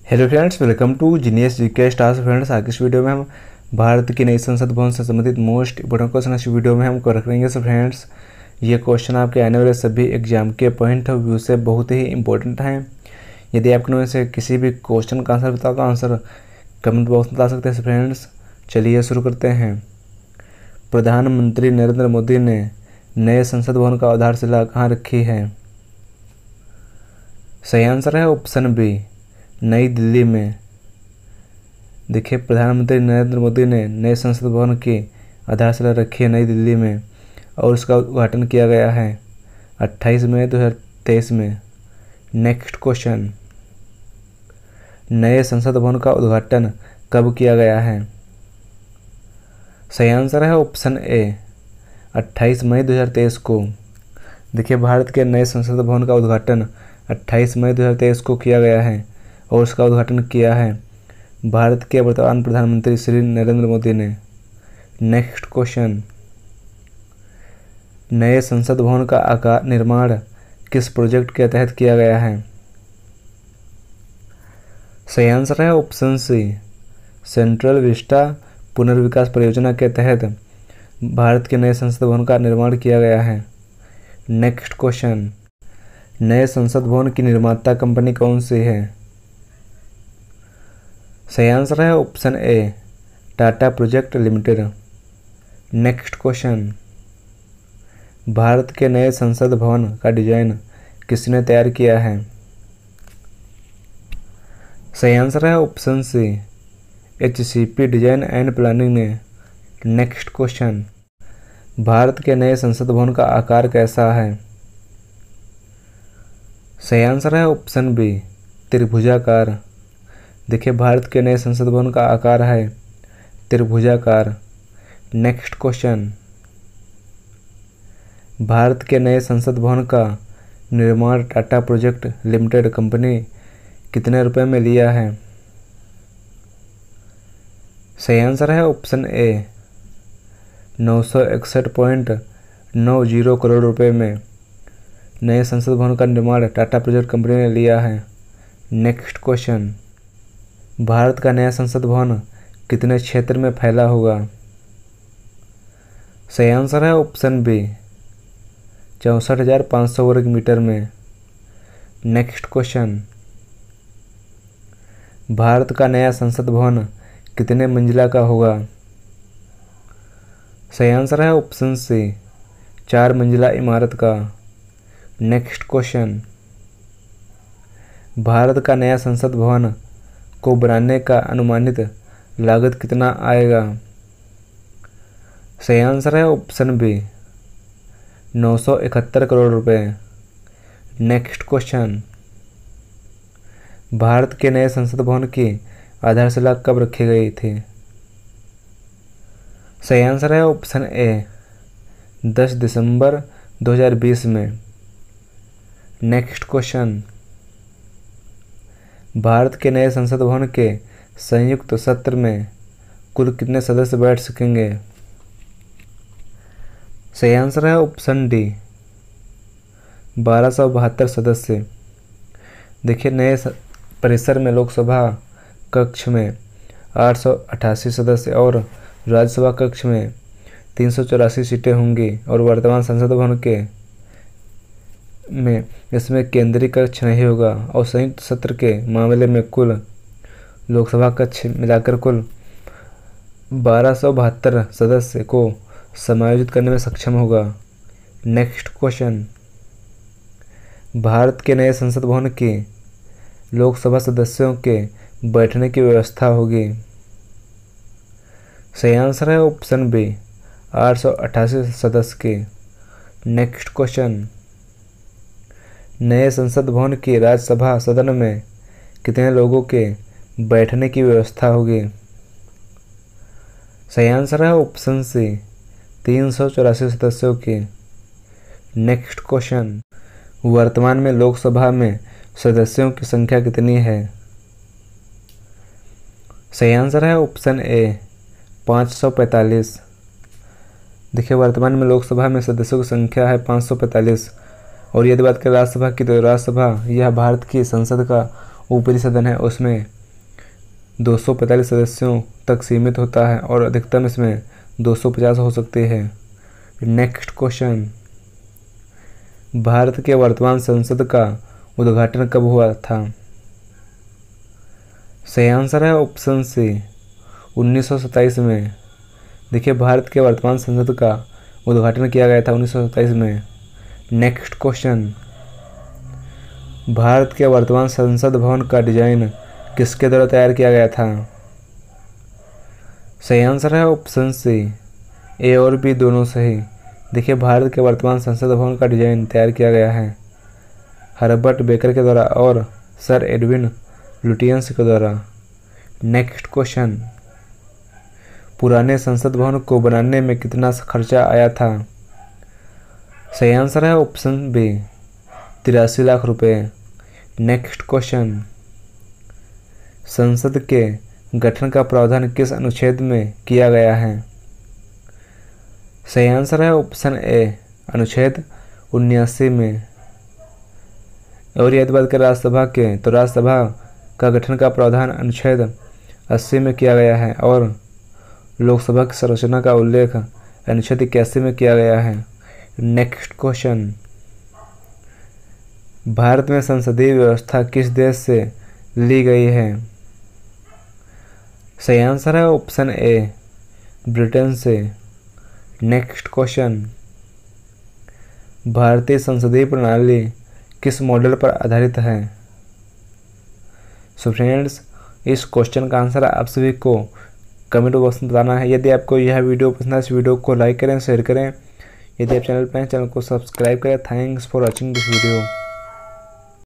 Hello friends, welcome to genius GK stars. Friends, आज इस video में हम भारत की नई संसद भवन से संबंधित मोस्ट इंपोर्टेंट क्वेश्चन इस वीडियो में हम करेंगे। सो फ्रेंड्स, ये क्वेश्चन आपके आने वाले सभी एग्जाम के पॉइंट ऑफ व्यू से बहुत ही इंपॉर्टेंट हैं। यदि आपके में से किसी भी क्वेश्चन का आंसर बताओ तो आंसर कमेंट बॉक्स में बता सकते हैं। फ्रेंड्स, चलिए शुरू करते हैं। प्रधानमंत्री नरेंद्र मोदी ने नए संसद भवन का आधारशिला कहाँ रखी है? सही आंसर है ऑप्शन बी, नई दिल्ली में। देखिए, प्रधानमंत्री नरेंद्र मोदी ने नए संसद भवन की आधारशिला रखी है नई दिल्ली में और उसका उद्घाटन किया गया है 28 मई 2023 में। नेक्स्ट क्वेश्चन, नए संसद भवन का उद्घाटन कब किया गया है? सही आंसर है ऑप्शन ए, 28 मई 2023 को। देखिए, भारत के नए संसद भवन का उद्घाटन 28 मई 2023 को किया गया है और उसका उद्घाटन किया है भारत के वर्तमान प्रधानमंत्री श्री नरेंद्र मोदी ने। नेक्स्ट क्वेश्चन, नए संसद भवन का आकार निर्माण किस प्रोजेक्ट के तहत किया गया है? सही आंसर है ऑप्शन सी, सेंट्रल विस्टा पुनर्विकास परियोजना के तहत भारत के नए संसद भवन का निर्माण किया गया है। नेक्स्ट क्वेश्चन, नए संसद भवन की निर्माता कंपनी कौन सी है? सही आंसर है option A, Tata project limited. Next question, Bharat के नए संसद भवन का डिजाइन किसने तैयार किया है? सही आंसर है option C, HCP design and planning ने। नेक्स्ट क्वेश्चन, भारत के नए संसद भवन का आकार कैसा है? सही आंसर है ऑप्शन बी, त्रिभुजाकार। देखिए, भारत के नए संसद भवन का आकार है त्रिभुजाकार। नेक्स्ट क्वेश्चन, भारत के नए संसद भवन का निर्माण टाटा प्रोजेक्ट लिमिटेड कंपनी कितने रुपए में लिया है? सही आंसर है ऑप्शन ए, 961.90 करोड़ रुपए में नए संसद भवन का निर्माण टाटा प्रोजेक्ट कंपनी ने लिया है। नेक्स्ट क्वेश्चन, भारत का नया संसद भवन कितने क्षेत्र में फैला होगा? सही आंसर है ऑप्शन बी, 64,500 वर्ग मीटर में। नेक्स्ट क्वेश्चन, भारत का नया संसद भवन कितने मंजिला का होगा? सही आंसर है ऑप्शन सी, 4 मंजिला इमारत का। नेक्स्ट क्वेश्चन, भारत का नया संसद भवन को बनाने का अनुमानित लागत कितना आएगा? सही आंसर है ऑप्शन बी, 971 करोड़ रुपए। नेक्स्ट क्वेश्चन, भारत के नए संसद भवन की आधारशिला कब रखी गई थी? सही आंसर है ऑप्शन ए, 10 दिसंबर 2020 में। नेक्स्ट क्वेश्चन, भारत के नए संसद भवन के संयुक्त सत्र में कुल कितने सदस्य बैठ सकेंगे? सही आंसर है ऑप्शन डी, 1272 सदस्य। देखिए, नए परिसर में लोकसभा कक्ष में 888 सदस्य और राज्यसभा कक्ष में 384 सीटें होंगी और वर्तमान संसद भवन के में इसमें केंद्रीय कक्ष नहीं होगा और संयुक्त सत्र के मामले में कुल लोकसभा कक्ष मिलाकर कुल 1272 सदस्य को समायोजित करने में सक्षम होगा। नेक्स्ट क्वेश्चन, भारत के नए संसद भवन की लोकसभा सदस्यों के बैठने की व्यवस्था होगी? सही आंसर है ऑप्शन बी, 888 सदस्य के। नेक्स्ट क्वेश्चन, नए संसद भवन की राज्यसभा सदन में कितने लोगों के बैठने की व्यवस्था होगी? सही आंसर है ऑप्शन सी, 384 सदस्यों के। नेक्स्ट क्वेश्चन, वर्तमान में लोकसभा में सदस्यों की संख्या कितनी है? सही आंसर है ऑप्शन ए, 545। देखिए, वर्तमान में लोकसभा में सदस्यों की संख्या है 545। और यदि बात करें राज्यसभा की, तो राज्यसभा यह भारत की संसद का ऊपरी सदन है उसमें 245 सदस्यों तक सीमित होता है और अधिकतम इसमें 250 हो सकते हैं। नेक्स्ट क्वेश्चन, भारत के वर्तमान संसद का उद्घाटन कब हुआ था? सही आंसर है ऑप्शन सी 1927 में। देखिए भारत के वर्तमान संसद का उद्घाटन किया गया था 1927 में। नेक्स्ट क्वेश्चन, भारत के वर्तमान संसद भवन का डिजाइन किसके द्वारा तैयार किया गया था? सही आंसर है ऑप्शन सी ए और बी दोनों सही। देखिए भारत के वर्तमान संसद भवन का डिजाइन तैयार किया गया है हर्बर्ट बेकर के द्वारा और सर एडविन लुटियंस के द्वारा। नेक्स्ट क्वेश्चन, पुराने संसद भवन को बनाने में कितना खर्चा आया था? सही आंसर है ऑप्शन बी 83 लाख रुपए। नेक्स्ट क्वेश्चन, संसद के गठन का प्रावधान किस अनुच्छेद में किया गया है? सही आंसर है ऑप्शन ए अनुच्छेद 79 में। और यदि बात करें राज्यसभा के, तो राज्यसभा का गठन का प्रावधान अनुच्छेद 80 में किया गया है और लोकसभा की संरचना का उल्लेख अनुच्छेद 81 में किया गया है। नेक्स्ट क्वेश्चन, भारत में संसदीय व्यवस्था किस देश से ली गई है? सही आंसर है ऑप्शन ए ब्रिटेन से। नेक्स्ट क्वेश्चन, भारतीय संसदीय प्रणाली किस मॉडल पर आधारित है? सो फ्रेंड्स, इस क्वेश्चन का आंसर आप सभी को कमेंट बॉक्स में बताना है। यदि आपको यह वीडियो पसंद है इस वीडियो को लाइक करें, शेयर करें। यदि आप चैनल पर हैं चैनल को सब्सक्राइब करें। Thanks for watching this video.